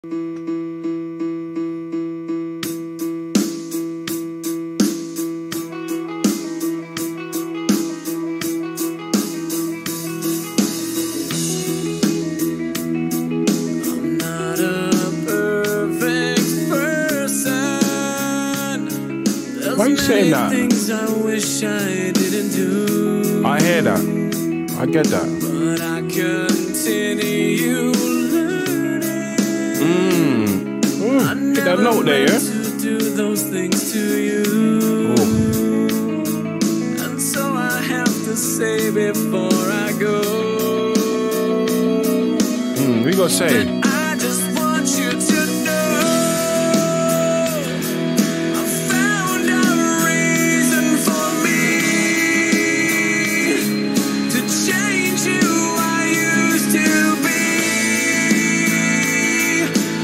Why are you saying that? I hear that. I get that. But I continue learning. Get that note there, yeah? To do those things to you. And so I have to say before I go. We gonna say.